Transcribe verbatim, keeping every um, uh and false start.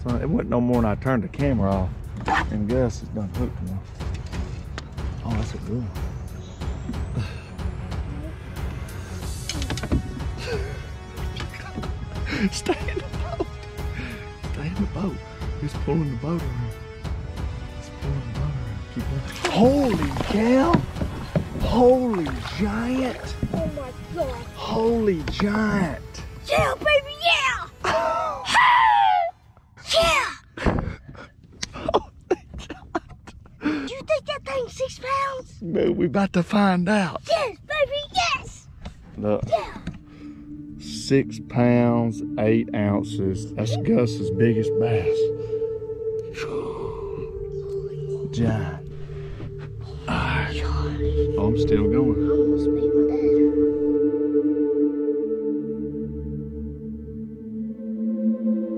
Son, it wasn't no more than I turned the camera off. And Gus is done hooked now. Oh, that's a good one. Stay in the boat. Stay in the boat. He's pulling the boat around. He's pulling the boat around. Keep going. Holy cow! Holy giant! Oh my God! Holy giant! Yeah, baby, yeah! Yeah! Do you think that thing's six pounds? Man, we about to find out. Yes, baby, yes! Look. Yeah! Six pounds, eight ounces. That's Gus's biggest bass. Giant. Alright. Oh, I'm still going. Almost, baby.